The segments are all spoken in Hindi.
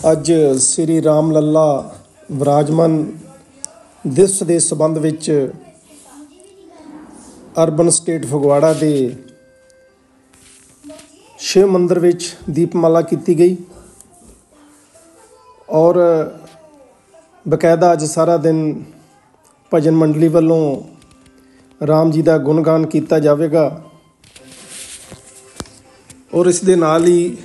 ਅੱਜ ਸ੍ਰੀ ਰਾਮ ਲੱਲਾ ਵਿਰਾਜਮਾਨ ਦਿਵਸ ਦੇ ਸੰਬੰਧ ਵਿੱਚ ਅਰਬਨ ਸਟੇਟ ਫਗਵਾੜਾ ਦੇ शिव मंदिर ਵਿੱਚ ਦੀਪਮਾਲਾ ਕੀਤੀ ਗਈ और ਬਕਾਇਦਾ ਅੱਜ ਸਾਰਾ ਦਿਨ ਭਜਨ ਮੰਡਲੀ ਵੱਲੋਂ ਰਾਮ ਜੀ ਦਾ ਗੁਣਗਾਨ ਕੀਤਾ ਜਾਵੇਗਾ और ਇਸ ਦੇ ਨਾਲ ਹੀ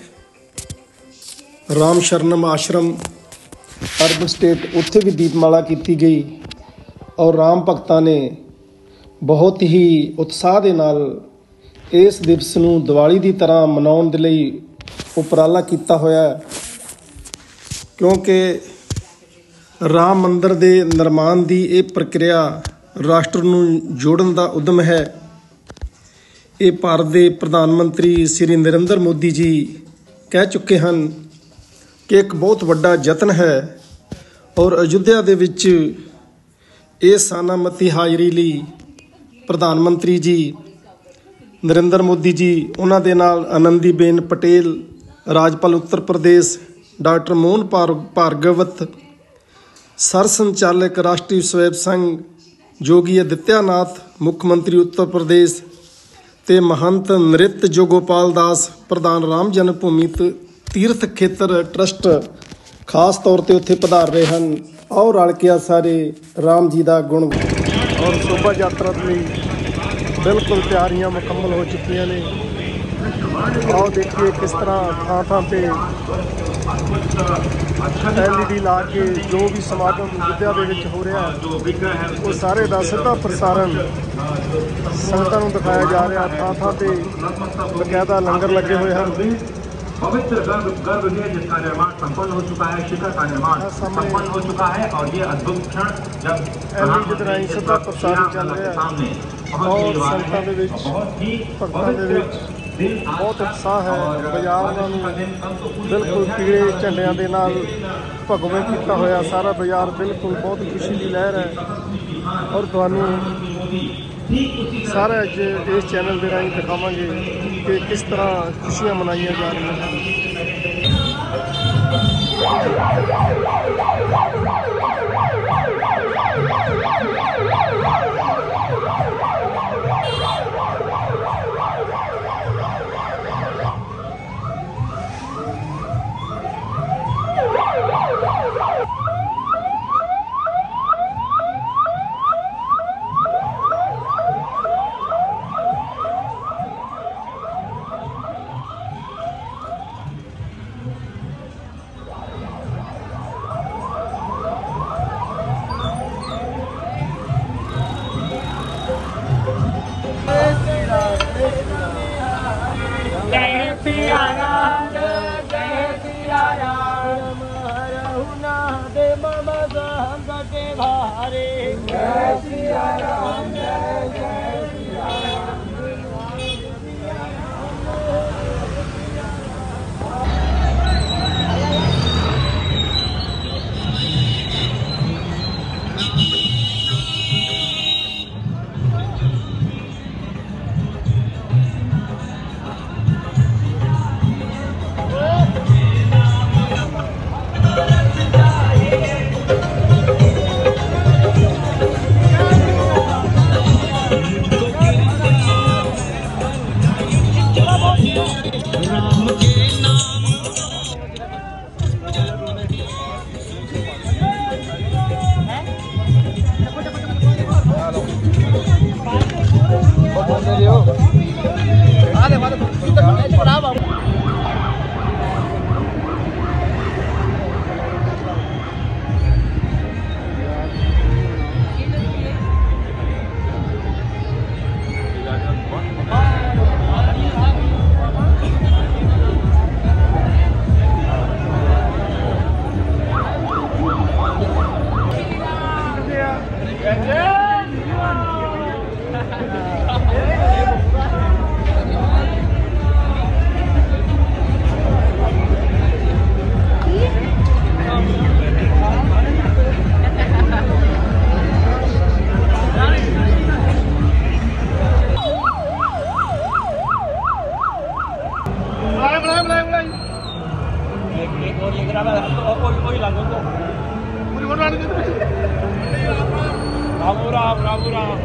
ਰਾਮ ਸ਼ਰਨਮ ਆਸ਼ਰਮ ਅਰਬਨ ਸਟੇਟ ਉੱਥੇ ਵੀ ਦੀਪਮਾਲਾ ਕੀਤੀ ਗਈ और ਰਾਮ ਭਗਤਾਂ ਨੇ ਬਹੁਤ ਹੀ ਉਤਸ਼ਾਹ ਦੇ ਨਾਲ ਇਸ ਦਿਵਸ ਨੂੰ ਦੀਵਾਲੀ ਦੀ ਤਰ੍ਹਾਂ ਮਨਾਉਣ ਦੇ ਲਈ ਉਪਰਾਲਾ ਕੀਤਾ ਹੋਇਆ ਹੈ ਕਿਉਂਕਿ ਰਾਮ ਮੰਦਰ ਦੇ ਨਿਰਮਾਣ ਦੀ ਇਹ ਪ੍ਰਕਿਰਿਆ ਰਾਸ਼ਟਰ ਨੂੰ ਜੋੜਨ ਦਾ ਉਦਮ ਹੈ। ਇਹ ਭਾਰਤ ਦੇ ਪ੍ਰਧਾਨ ਮੰਤਰੀ ਸ਼੍ਰੀ ਨਰਿੰਦਰ ਮੋਦੀ ਜੀ ਕਹਿ ਚੁੱਕੇ ਹਨ ਕਿ ਇੱਕ ਬਹੁਤ ਵੱਡਾ ਯਤਨ ਹੈ ਔਰ ਅਯੁੱਧਿਆ ਦੇ ਵਿੱਚ ਇਹ ਸਾਨਾਮਤੀ ਹਾਜ਼ਰੀ ਲਈ ਪ੍ਰਧਾਨ ਮੰਤਰੀ ਜੀ नरेंद्र मोदी जी उन्होंने नाल आनंदीबेन पटेल राजपाल उत्तर प्रदेश डॉक्टर मोहन भार्गवत सर संचालक राष्ट्रीय स्वयं संघ जोगी आदित्यनाथ मुख्यमंत्री उत्तर प्रदेश ते महंत नृत्य जोगोपाल दास प्रधान राम जन्मभूमि तीर्थ खेतर ट्रस्ट खास तौर पर उत्थे पधार रहे हैं और रल के सारे राम जी का गुण और शोभा यात्रा लिए बिल्कुल तैयारियां मुकम्मल हो चुकी ने। और देखिए किस तरह थां थां पे LED ला के जो भी समागम अयोध्या दे विच हो रहा है वो सारे का सीधा प्रसारण संगतां नूं दिखाया जा रहा। थां थां पे बकायदा लंगर लगे हुए हैं। पवित्र गर्भगृह जिसका निर्माण संपन्न हो चुका है, शिखर का निर्माण संपन्न हो चुका है और ये अद्भुत क्षण जब प्रधानमंत्री सीधा प्रसारण चल रहा है और संगतां दे विच भगतां दे विच बहुत उत्साह है। बाजार बिल्कुल पीले झंडियां दे नाल भगवे किया होया सारा बाजार बिल्कुल बहुत खुशी की लहर है और तुहानूं सारा अज इस चैनल के राही दिखावांगे कि किस तरह खुशियां मनाई जा रही हैं। राम राम राम।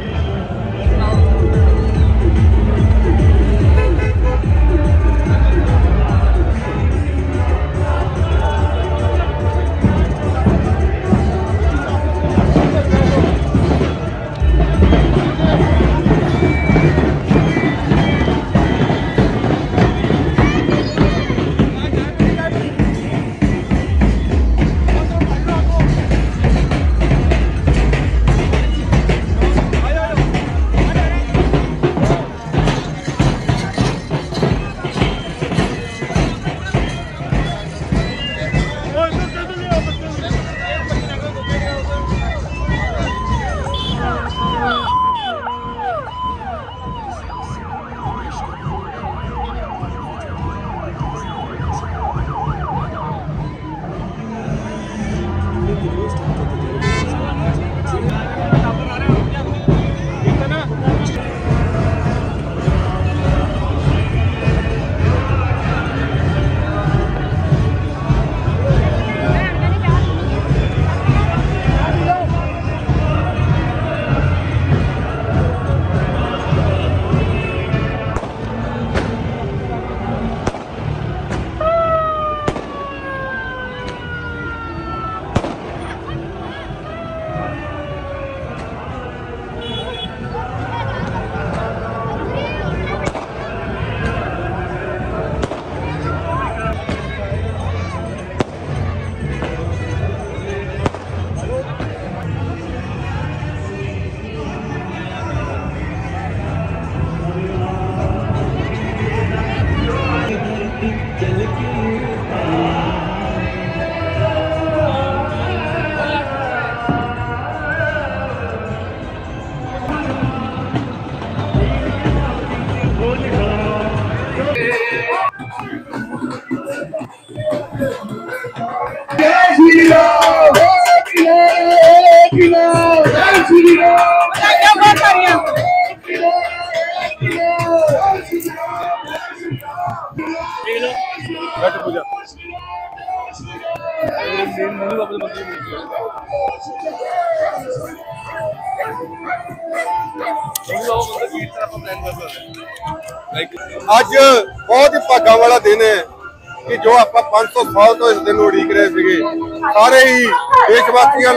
ਅੱਜ बहुत ही भागा वाला दिन है कि जो आप 500 साल तो इस दिन उड़ीक रहे थे सारे ही देशवासियों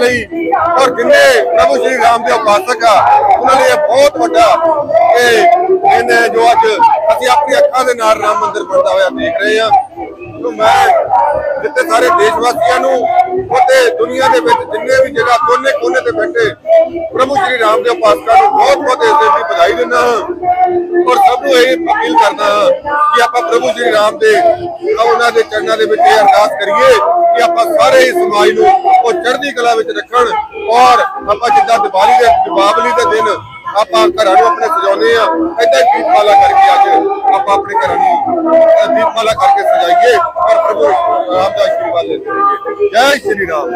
और जिन्हें प्रभु श्री राम के उपासक आ उन्होंने बहुत बड़ा दिन है जो अज असीं अपनी अखां दे नाल राम मंदिर बनता हुआ देख रहे हैं। तो मैं जितने सारे देशवासियों दुनिया के जिन्हें भी जगह कोने कोने से बैठे प्रभु श्री राम के उपासकों बहुत बहुत इस दिन की बधाई देना और सबको यही अपील करना कि आप प्रभु श्री राम के उन्होंने चरणों के अरदास करिए कि आप सारे ही समाज को चढ़ती कला रखन और आप जिदा दीपावली के दिन आप घर अपने सजाने इदा दीपमाला करके अज आप अपने घर दीपमाला करके सजाइए और प्रभु राम का आशीर्वाद लेते रहिए। जय श्री राम।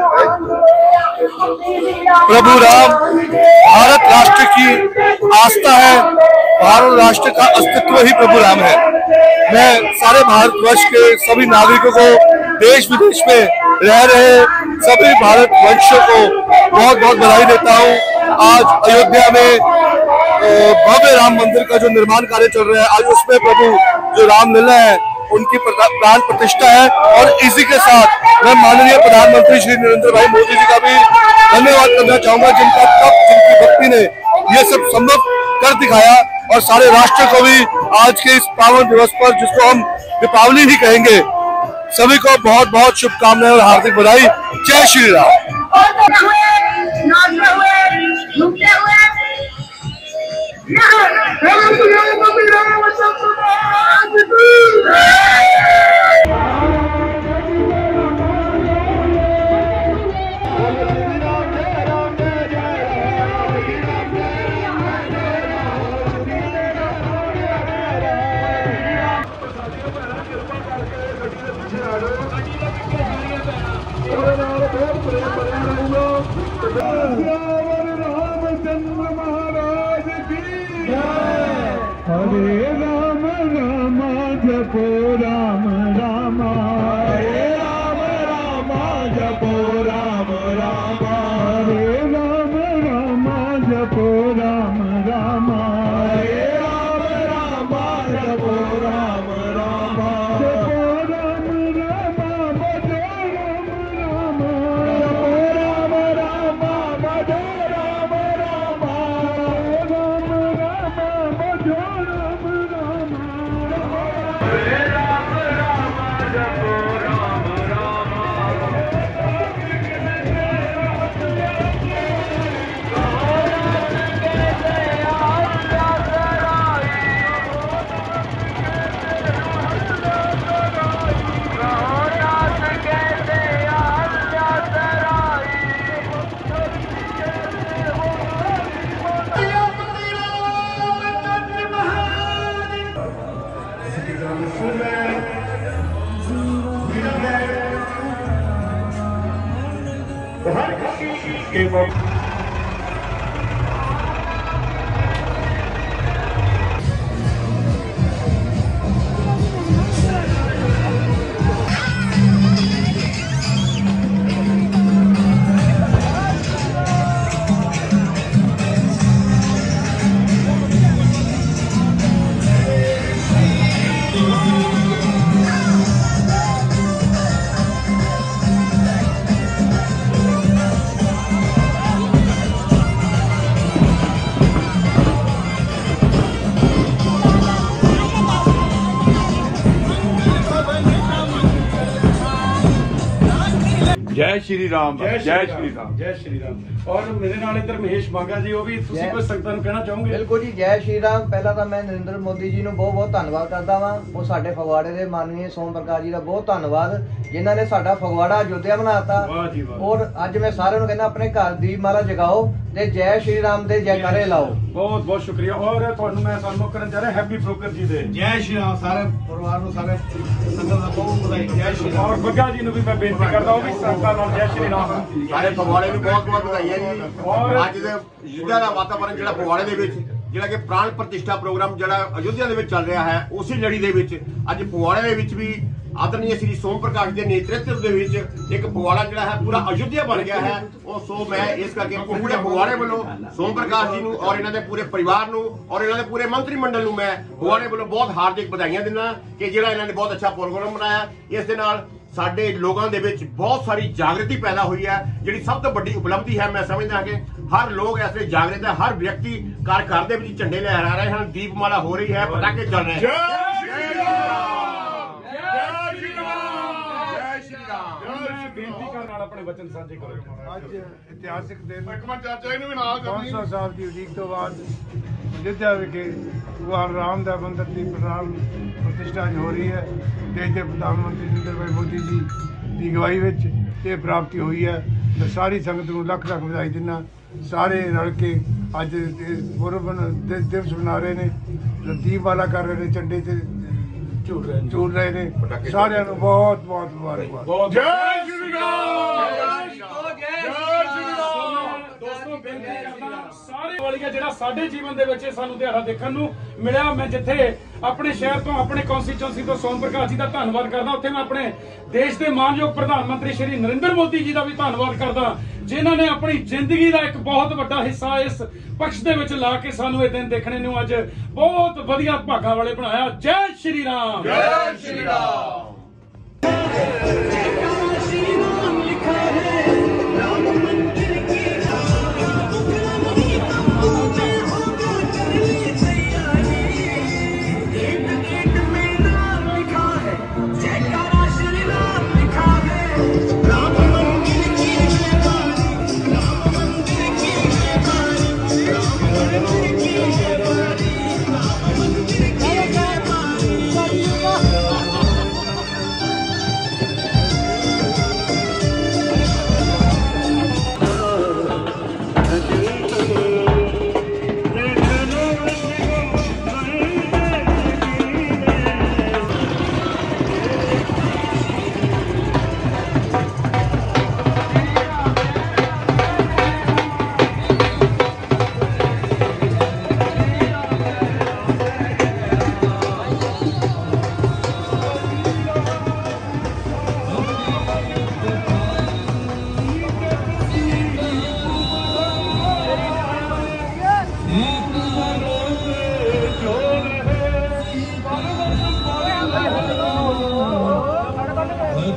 प्रभु राम भारत राष्ट्र की आस्था है, भारत राष्ट्र का अस्तित्व ही प्रभु राम है। मैं सारे भारतवर्ष के सभी नागरिकों को देश विदेश में रह रहे सभी भारत वंशियों को बहुत बहुत बधाई देता हूँ। आज अयोध्या में भव्य राम मंदिर का जो निर्माण कार्य चल रहा है, आज उसमें प्रभु जो रामलीला है उनकी प्राण प्रतिष्ठा है और इसी के साथ मैं माननीय प्रधानमंत्री श्री नरेंद्र भाई मोदी जी का भी धन्यवाद करना चाहूंगा, जिनका तप जिनकी भक्ति ने ये सब संभव कर दिखाया और सारे राष्ट्र को भी आज के इस पावन दिवस पर जिसको हम दीपावली ही कहेंगे सभी को बहुत बहुत शुभकामनाएं और हार्दिक बधाई। जय श्री राम। हरे राम राम जपो राम राम, हरे राम जपो राम राम जपो राम राम भजो राम राम जपो राम राम भजो राम राम राम राम भजो राम राम जपो राम राम जय श्री राम जय जय श्री राम जय श्री राम। और मेरे नाल इधर महेश बांगा जी, ਉਹ ਵੀ ਤੁਸੀਂ ਕੋਈ ਸੰਗਤਾਂ ਨੂੰ ਕਹਿਣਾ ਚਾਹੋਗੇ? ਬਿਲਕੁਲ ਜੀ, ਜੈ ਸ਼੍ਰੀ ਰਾਮ। ਪਹਿਲਾਂ ਤਾਂ ਮੈਂ ਨਰਿੰਦਰ ਮੋਦੀ ਜੀ ਨੂੰ ਬਹੁਤ ਬਹੁਤ ਧੰਨਵਾਦ ਕਰਦਾ ਵਾਂ। ਉਹ ਸਾਡੇ ਫਗਵਾੜੇ ਦੇ ਮਾਨਵੀ ਸੋਮ ਪ੍ਰਕਾਸ਼ ਜੀ ਦਾ ਬਹੁਤ ਧੰਨਵਾਦ, ਜਿਨ੍ਹਾਂ ਨੇ ਸਾਡਾ ਫਗਵਾੜਾ ਅਯੋਧਿਆ ਬਣਾਤਾ। ਵਾਹ ਜੀ ਵਾਹ। ਔਰ ਅੱਜ ਮੈਂ ਸਾਰਿਆਂ ਨੂੰ ਕਹਿੰਦਾ ਆਪਣੇ ਘਰ ਦੀਪਮਾਲਾ ਜਗਾਓ ਤੇ ਜੈ ਸ਼੍ਰੀ ਰਾਮ ਦੇ ਜੈਕਾਰੇ ਲਾਓ। ਬਹੁਤ ਬਹੁਤ ਸ਼ੁਕਰੀਆ। ਔਰ ਤੁਹਾਨੂੰ ਮੈਂ ਸਨਮਾਨ ਕਰਨ ਜਾ ਰਿਹਾ ਹੈਪੀ ਬ੍ਰੋਕਰ ਜੀ ਦੇ। जय श्री राम सारे परिवार ਨੂੰ ਸਾਰੇ ਸੰਗਤ ਦਾ ਬਹੁਤ ਵਧਾਈ। ਜੈ ਸ਼੍ਰੀ ਔਰ ਬੱਗਾ ਜੀ ਨੂੰ ਵੀ ਮੈਂ ਬੇਨਤੀ ਕਰਦਾ ਉਹ ਵੀ ਸੰਗਤਾਂ ਨਾਲ ਜੈ ਸ਼੍ਰੀ ਰਾਮ। ਸਾਰੇ ਫਗਵਾੜੇ ਨੂੰ ਬਹੁਤ ਬਹੁਤ ਵਧਾਈਆਂ ਜੀ। ਔਰ ਅੱਜ ਦੇ ਯੁੱਧਾ ਦਾ ਵਾਤਾਵਰਨ ਜਿਹੜਾ ਫਗਵਾੜੇ ਦੇ ਵਿੱਚ ਜਿਹੜਾ ਕਿ ਪ੍ਰਾਣ ਪ੍ਰਤਿਸ਼ਠਾ ਪ੍ਰੋਗਰਾਮ ਜਿਹੜਾ ਅਯੁੱਧਿਆ ਦੇ ਵਿੱਚ ਚੱਲ ਰਿਹਾ ਹੈ, ਉਸੇ ਲੜੀ ਦੇ ਵਿੱਚ ਅੱਜ ਫਗਵਾੜੇ ਦੇ ਵਿੱਚ ਵੀ ਆਦਰਨੀय श्री सोम प्रकाश के नेतृत्व ਦੇ ਵਿੱਚ ਇੱਕ ਫਗਵਾੜਾ ਜਿਹੜਾ ਹੈ ਪੂਰਾ ਅਯੁੱਧਿਆ ਬਣ ਗਿਆ ਹੈ। ਉਹ ਸੋ ਮੈਂ ਇਸ ਕਰਕੇ ਪੂਰੇ ਫਗਵਾੜੇ ਵੱਲੋਂ ਸੋਮ ਪ੍ਰਕਾਸ਼ ਜੀ ਨੂੰ ਔਰ ਇਹਨਾਂ ਦੇ ਪੂਰੇ ਪਰਿਵਾਰ ਨੂੰ ਔਰ ਇਹਨਾਂ ਦੇ ਪੂਰੇ ਮੰਤਰੀ ਮੰਡਲ ਨੂੰ ਮੈਂ ਫਗਵਾੜੇ ਵੱਲੋਂ ਬਹੁਤ ਹਾਰਦਿਕ ਵਧਾਈਆਂ ਦਿੰਦਾ ਕਿ ਜਿਹੜਾ ਇਹਨਾਂ ਨੇ ਬਹੁਤ ਅੱਛਾ ਪ੍ਰੋਗਰਾਮ ਬਣਾਇਆ। ਇਸ ਦੇ ਨਾਲ ਸਾਡੇ ਲੋਕਾਂ ਦੇ ਵਿੱਚ ਬਹੁਤ ਸਾਰੀ ਜਾਗਰਤੀ ਪੈਦਾ ਹੋਈ ਹੈ, ਜਿਹੜੀ ਸਭ ਤੋਂ ਵੱਡੀ ਉਪਲਬਧੀ ਹੈ। ਮੈਂ ਸਮਝਦਾ ਕਿ ਹਰ ਲੋਕ ਇਸ ਵੇਲੇ ਜਾਗਰਤ ਹੈ, ਹਰ ਵਿਅਕਤੀ ਘਰ ਦੇ ਵਿੱਚ ਝੰਡੇ ਲਹਿਰਾ ਰਹੇ ਹਨ, ਦੀਪਮਾਲਾ ਹੋ ਰਹੀ ਹੈ, ਪਟਾਕੇ ਚੱਲ ਰਹੇ ਹਨ। ਬੇਨਤੀ ਕਰਨ ਨਾਲ ਆਪਣੇ ਵਚਨ ਸਾਂਝੇ ਕਰੋ। ਅੱਜ ਇਤਿਹਾਸਿਕ ਦਿਨ ਚਾਚਾ ਇਹਨੂੰ ਵੀ ਨਾਲ 500 ਸਾਲ ਦੀ ਉਡੀਕ ਤੋਂ ਬਾਅਦ ਅਯੁੱਧਿਆ ਵਿਖੇ ਭਗਵਾਨ ਰਾਮ ਦਾ ਮੰਦਰ ਦੀ ਪ੍ਰਾਣ ਪ੍ਰਤਿਸ਼ਠਾ ਹੋ ਰਹੀ ਹੈ। ਦੇਸ਼ ਦੇ ਪ੍ਰਧਾਨ ਮੰਤਰੀ ਨਰਿੰਦਰ ਭਾਈ ਮੋਦੀ ਜੀ ਦੀ ਅਗਵਾਈ ਵਿੱਚ ਇਹ ਪ੍ਰਾਪਤੀ ਹੋਈ ਹੈ। ਤੇ ਸਾਰੀ ਸੰਗਤ ਨੂੰ ਲੱਖ ਲੱਖ ਵਧਾਈ ਦਿੰਦਾ। ਸਾਰੇ ਰਲ ਕੇ ਅੱਜ ਪੁਰਬ ਦਿਵਸ ਮਨਾ ਰਹੇ ਨੇ, ਦੀਪਮਾਲਾ ਕਰ ਰਹੇ ਨੇ, ਝੰਡੇ ਤੇ ਝੂਲ ਰਹੇ ਨੇ। ਸਾਰਿਆਂ ਨੂੰ ਬਹੁਤ ਬਹੁਤ ਮੁਬਾਰਕਬਾਦ। ਜੈ ਸ਼੍ਰੀ ਰਾਮ। ਦੋਸਤੋ ਬੇਨਤੀ ਕਰਦਾ ਸਾਰੇ ਵਾਲੀਆ ਜਿਹੜਾ ਸਾਡੇ ਜੀਵਨ ਦੇ ਵਿੱਚ ਸਾਨੂੰ ਦਿਹਾੜਾ ਦੇਖਣ ਨੂੰ ਮਿਲਿਆ। ਮੈਂ ਜਿੱਥੇ ਆਪਣੇ ਸ਼ਹਿਰ ਤੋਂ ਆਪਣੇ ਕੌਂਸਟੀਚੁਐਂਸੀ ਤੋਂ ਸੋਮ ਪ੍ਰਕਾਸ਼ ਜੀ ਦਾ ਧੰਨਵਾਦ ਕਰਦਾ, ਉੱਥੇ ਮੈਂ ਆਪਣੇ ਦੇਸ਼ ਦੇ ਮਾਨਯੋਗ ਪ੍ਰਧਾਨ ਮੰਤਰੀ ਸ਼੍ਰੀ ਨਰਿੰਦਰ ਮੋਦੀ ਜੀ ਦਾ ਵੀ ਧੰਨਵਾਦ ਕਰਦਾ, ਜਿਨ੍ਹਾਂ ਨੇ ਆਪਣੀ ਜ਼ਿੰਦਗੀ ਦਾ ਇੱਕ ਬਹੁਤ ਵੱਡਾ ਹਿੱਸਾ ਇਸ ਪਕਸ਼ ਦੇ ਵਿੱਚ ਲਾ ਕੇ ਸਾਨੂੰ ਇਹ ਦਿਨ ਦੇਖਣੇ ਨੂੰ ਅੱਜ ਬਹੁਤ ਵਧੀਆ ਭਾਗਾਂ ਵਾਲੇ ਬਣਾਇਆ। ਜੈ ਸ਼੍ਰੀ ਰਾਮ। ਜੈ ਸ਼੍ਰੀ ਰਾਮ।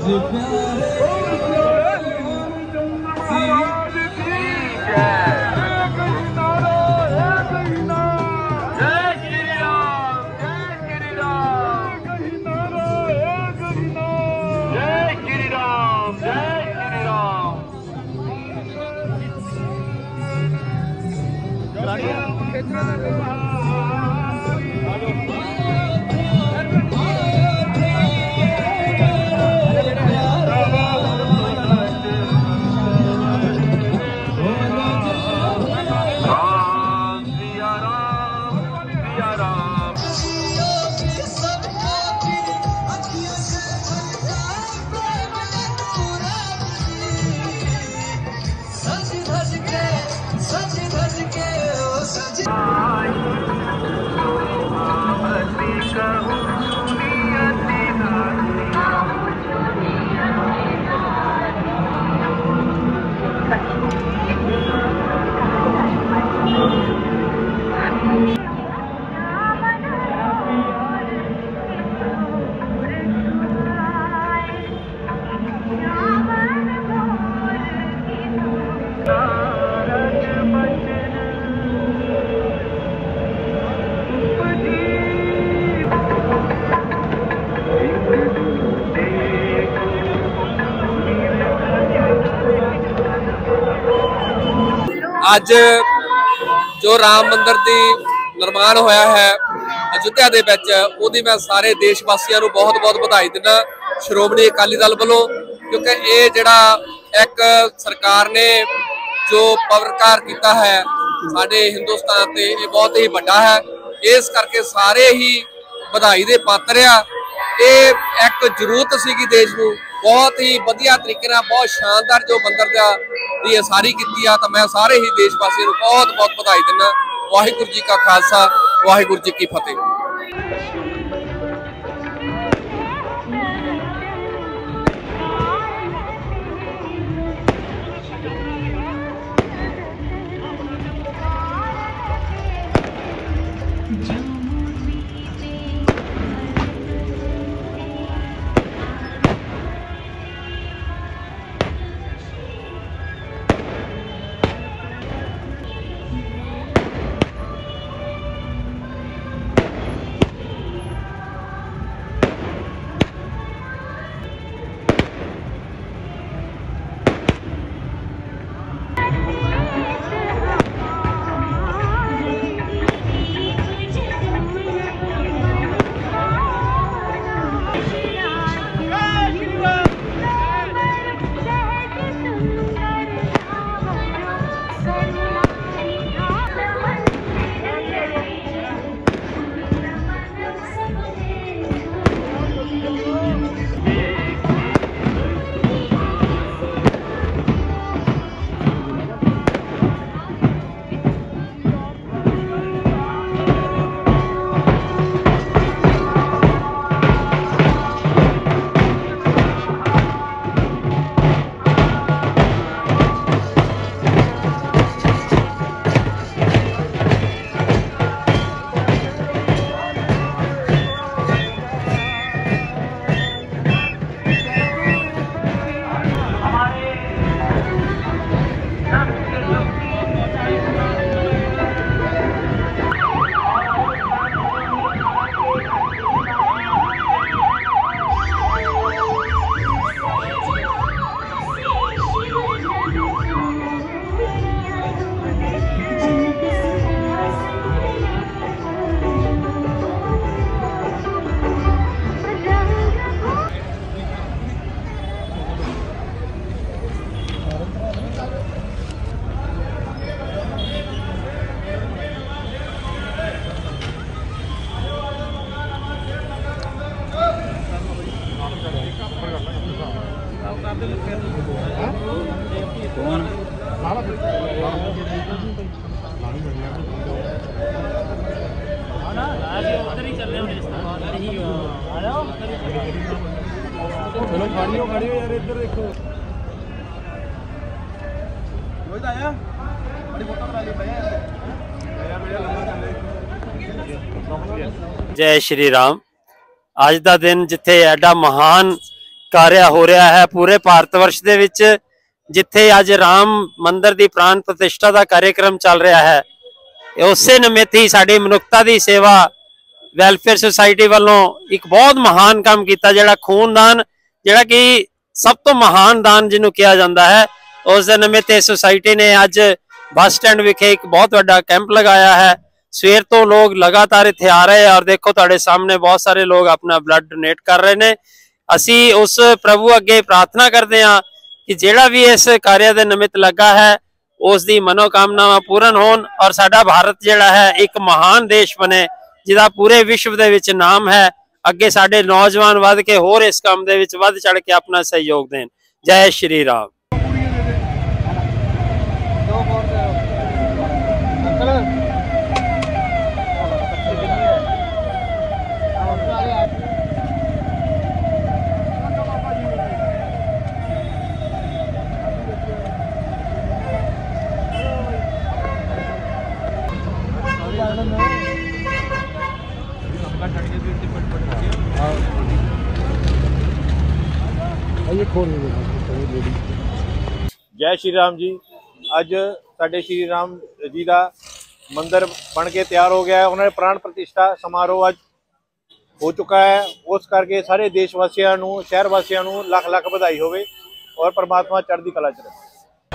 ਅੱਜ ਜੋ ਰਾਮ ਮੰਦਿਰ ਦੀ ਨਿਰਮਾਣ ਹੋਇਆ ਹੈ ਅਯੁੱਧਿਆ ਦੇ ਵਿੱਚ, ਉਹਦੀ ਮੈਂ ਸਾਰੇ ਦੇਸ਼ ਵਾਸੀਆਂ ਨੂੰ ਬਹੁਤ-ਬਹੁਤ ਵਧਾਈ ਦਿੰਦਾ ਸ਼੍ਰੋਮਣੀ ਅਕਾਲੀ ਦਲ ਵੱਲੋਂ, ਕਿਉਂਕਿ ਇਹ ਜਿਹੜਾ ਇੱਕ ਸਰਕਾਰ ਨੇ ਜੋ ਪਵਰਕਾਰ ਕੀਤਾ ਹੈ ਸਾਡੇ ਹਿੰਦੁਸਤਾਨ ਤੇ, ਇਹ ਬਹੁਤ ਹੀ ਵੱਡਾ ਹੈ। ਇਸ ਕਰਕੇ ਸਾਰੇ ਹੀ ਵਧਾਈ ਦੇ ਪਾਤਰ ਆ। ਇਹ ਇੱਕ ਜ਼ਰੂਰਤ ਸੀਗੀ ਦੇਸ਼ ਨੂੰ, बहुत ही वधिया तरीके नाल बहुत शानदार जो मंदिर की असारी की आ, तो मैं सारे ही देशवासियों को बहुत बहुत बधाई दिना। वाहिगुरू जी का खालसा, वाहिगुरू जी की फतेह। चलो गाड़ी हो यार, इधर देखो आया बड़ी फोटो बना ली जय श्री राम। अज का दिन जिथे एडा महान कार्य हो रहा है पूरे भारत वर्ष दे विच, जिथे अज राम मंदिर की प्राण प्रतिष्ठा का कार्यक्रम चल रहा है। उसे निमित्त ही साडी मनुखता की सेवा वैलफेयर सोसाइटी वालों एक बहुत महान काम किया, जिहड़ा खूनदान, जिहड़ा कि सब तो महान दान जिन्हों कहा जाता है, उस निमित्त सोसाइटी ने अज बस स्टैंड विखे एक बहुत बड़ा कैंप लगाया है। सवेर तो लोग लगातार इत्थे आ रहे हैं और देखो तुहाडे सामने बहुत सारे लोग अपना ब्लड डोनेट कर रहे हैं। असी उस प्रभु अगे प्रार्थना करते हैं कि जिहड़ा भी इस कार्य के निमित्त लगा है उसकी मनोकामनावां पूर्ण होन और साडा भारत जिहड़ा है एक महान देश बने, जिहदा पूरे विश्व दे विच नाम है। अगे साडे नौजवान वध के होर इस काम दे विच वध चढ़ के अपना सहयोग देन। जय श्री राम। जय श्री राम जी। अज साडे श्री राम जी का मंदिर बन के तैयार हो गया है। उन्होंने प्राण प्रतिष्ठा समारोह अज हो चुका है। उस करके सारे देशवासियों नूं, शहर वासियों नूं लख लख बधाई होवे और परमात्मा चढ़दी कला च रखे।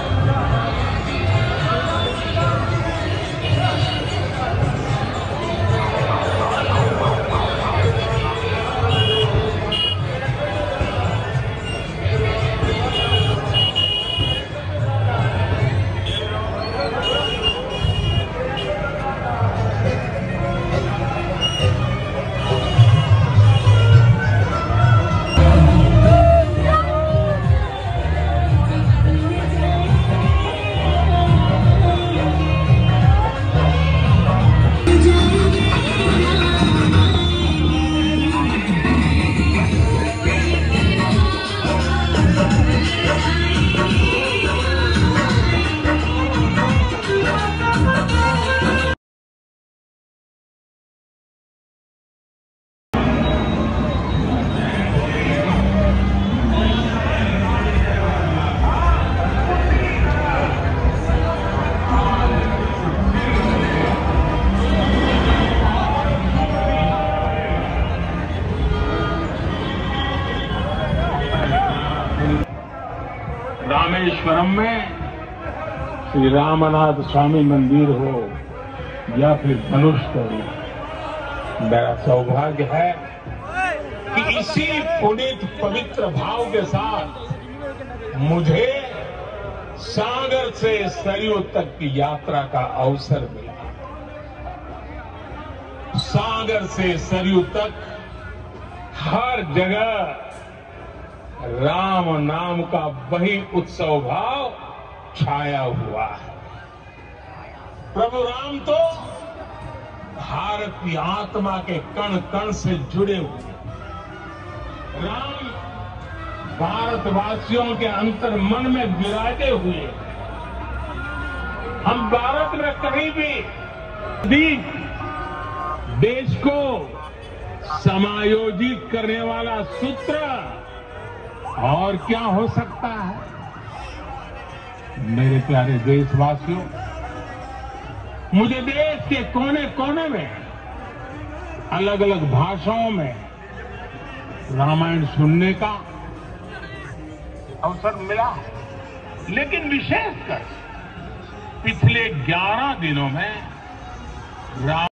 रामेश्वरम में श्री रामनाथ स्वामी मंदिर हो या फिर धनुषकोडी, मेरा सौभाग्य है कि इसी पुनीत पवित्र भाव के साथ मुझे सागर से सरयू तक की यात्रा का अवसर मिला। सागर से सरयू तक हर जगह राम नाम का वही उत्सव भाव छाया हुआ है। प्रभु राम तो भारत की आत्मा के कण कण से जुड़े हुए। राम भारतवासियों के अंतर मन में विराजे हुए। हम भारत में कहीं भी देश को समायोजित करने वाला सूत्र और क्या हो सकता है। मेरे प्यारे देशवासियों, मुझे देश के कोने कोने में अलग अलग भाषाओं में रामायण सुनने का अवसर मिला है, लेकिन विशेषकर पिछले 11 दिनों में राम